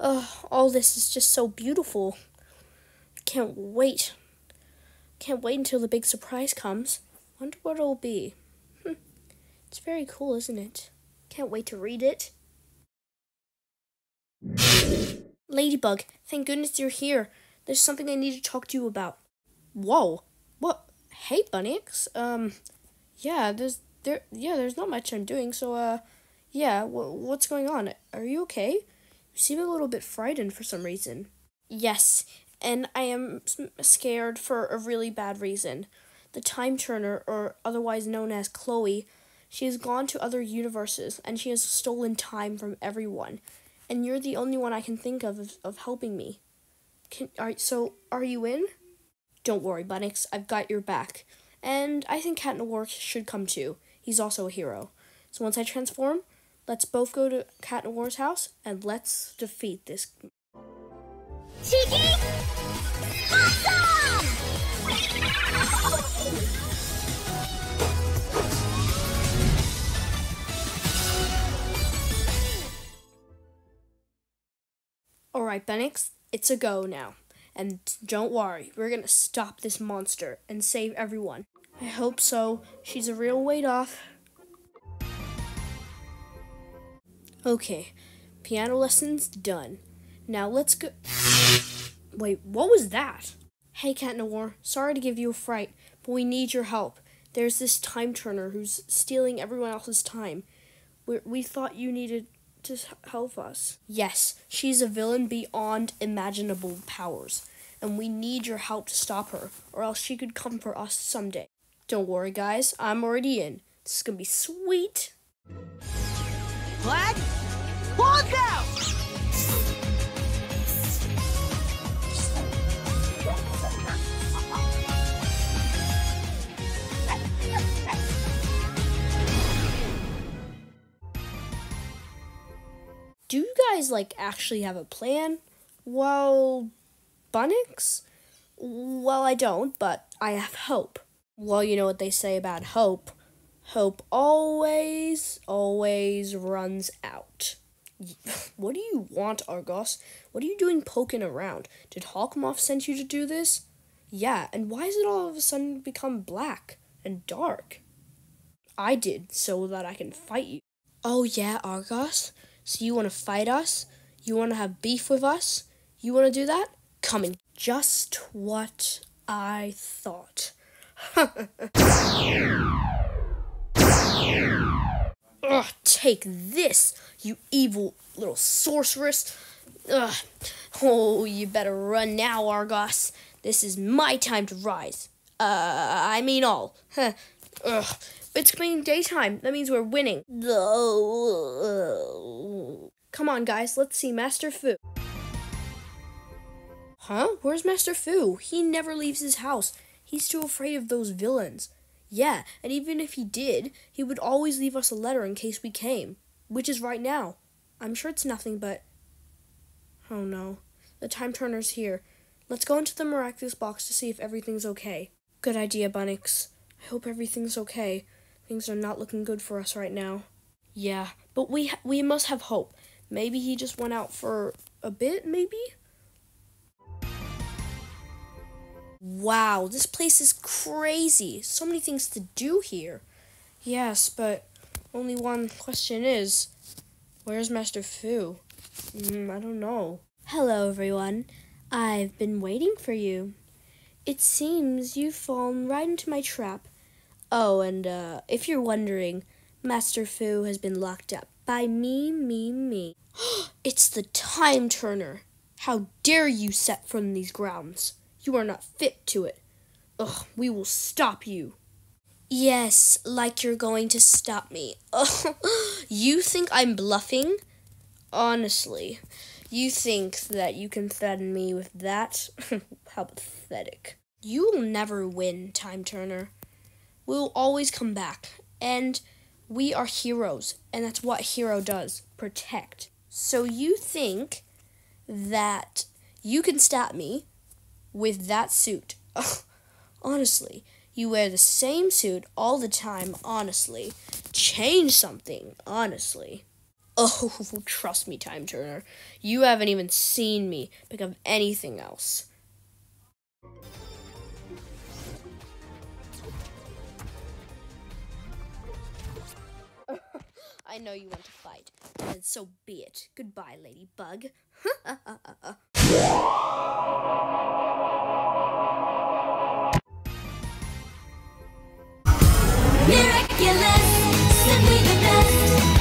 All this is just so beautiful. Can't wait. Can't wait until the big surprise comes. Wonder what it'll be. It's very cool, isn't it? Can't wait to read it. Ladybug, thank goodness you're here. There's something I need to talk to you about. Whoa. What? Hey, Bunnix. There's not much I'm doing, so, what's going on? Are you okay? You seem a little bit frightened for some reason. Yes, and I am scared for a really bad reason. The Time Turner, or otherwise known as Chloe, she has gone to other universes, and she has stolen time from everyone. And you're the only one I can think of helping me. Are you in? Don't worry, Bunnix, I've got your back. And I think Cat Noir should come too. He's also a hero. So once I transform, let's both go to Cat Noir's house, and let's defeat this. Tiki! Awesome! Alright, Bunnix, it's a go now. And don't worry, we're gonna stop this monster and save everyone. I hope so. She's a real weight off. Okay, piano lessons done. Now let's go. Wait, what was that? Hey, Cat Noir, sorry to give you a fright, but we need your help. There's this Time Turner who's stealing everyone else's time. We thought you needed to help us. Yes, she's a villain beyond imaginable powers, and we need your help to stop her, or else she could come for us someday. Don't worry, guys, I'm already in. This is gonna be sweet. Flag, look out! Do you guys, actually have a plan? Well, Bunnix? Well, I don't, but I have hope. Well, you know what they say about hope. Hope always runs out. What do you want, Argos? What are you doing poking around? Did Hawkmoth send you to do this? Yeah, and why has it all of a sudden become black and dark? I did, so that I can fight you. Oh yeah, Argos? So you want to fight us? You want to have beef with us? You want to do that? Come in. Just what I thought. Ugh, take this, you evil little sorceress. Ugh. Oh, you better run now, Argos. This is my time to rise. All. Huh. Ugh. It's becoming daytime. That means we're winning. Come on, guys. Let's see Master Fu. Huh? Where's Master Fu? He never leaves his house. He's too afraid of those villains. Yeah, and even if he did, he would always leave us a letter in case we came. Which is right now. I'm sure it's nothing but... Oh no. The Time Turner's here. Let's go into the miraculous box to see if everything's okay. Good idea, Bunnix. I hope everything's okay. Things are not looking good for us right now. Yeah, but we must have hope. Maybe he just went out for a bit, maybe? Wow, this place is crazy. So many things to do here. Yes, but only one question is, where's Master Fu? I don't know. Hello, everyone. I've been waiting for you. It seems you've fallen right into my trap. Oh, and if you're wondering, Master Fu has been locked up by me. It's the Time Turner. How dare you set foot in these grounds? You are not fit to it. Ugh, we will stop you. Yes, like you're going to stop me. You think I'm bluffing? Honestly, you think that you can threaten me with that? How pathetic. You will never win, Time Turner. We'll always come back, and we are heroes, and that's what a hero does, protect. So you think that you can stop me with that suit? Honestly, you wear the same suit all the time, honestly. Change something, honestly. Oh, trust me, Time Turner. You haven't even seen me pick up anything else. I know you want to fight, and so be it. Goodbye, Ladybug. Miraculous, simply the best.